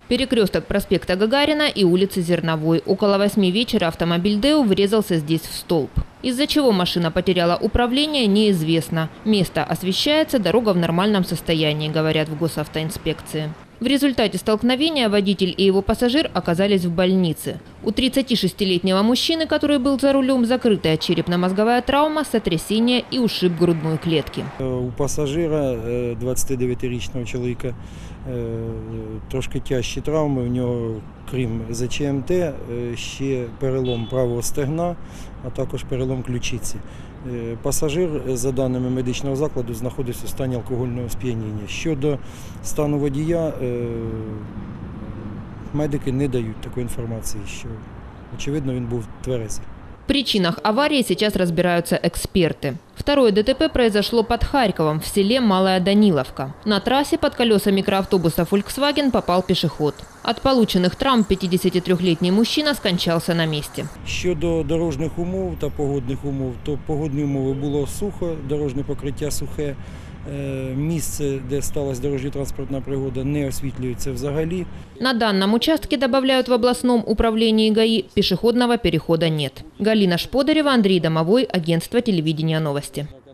Перекресток проспекта Гагарина и улицы Зерновой. Около 8 вечера автомобиль Дэу врезался здесь в столб. Из-за чего машина потеряла управление, неизвестно. Место освещается, дорога в нормальном состоянии, говорят в госавтоинспекции. В результате столкновения водитель и его пассажир оказались в больнице. У 36-летнего мужчины, который был за рулем, закрытая черепно-мозговая травма, сотрясение и ушиб грудной клетки. У пасажира 29-річного чоловіка трошки тяжчі травми. У нього, крім ЗЧМТ, ще перелом правого стегна, а також перелом ключиці. Пасажир, за даними медичного закладу, знаходився у стані алкогольного сп'яніння. Щодо стану водія, медики не дають такої інформації, що, очевидно, він був тверезий. В причинах аварии сейчас разбираются эксперты. Второе ДТП произошло под Харьковом, в селе Малая Даниловка. На трассе под колеса микроавтобуса Volkswagen попал пешеход. От полученных травм 53-летний мужчина скончался на месте. Щодо дорожніх умов та погодних умов, то погодні умови було сухо, дорожнє покриття сухе. Місце, де сталася дорожньо-транспортна пригода, не освітлюється взагалі. На данном участке, добавляют в областном управлении ГАИ, пешеходного перехода нет. Галина Шподарева, Андрей Домовой, агентство телевидения «Новости».